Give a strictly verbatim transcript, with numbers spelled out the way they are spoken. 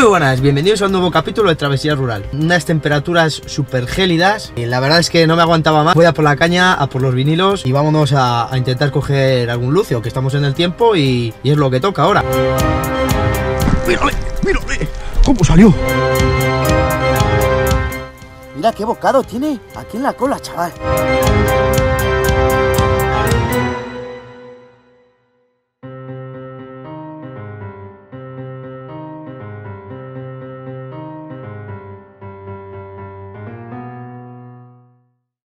buenas, bienvenidos a un nuevo capítulo de Travesía Rural. Unas temperaturas súper gélidas y la verdad es que no me aguantaba más. Voy a por la caña, a por los vinilos y vámonos a, a intentar coger algún lucio, que estamos en el tiempo y, y es lo que toca ahora. ¡Mírale! ¡Mírale! ¿Cómo salió? Mira qué bocado tiene aquí en la cola, chaval.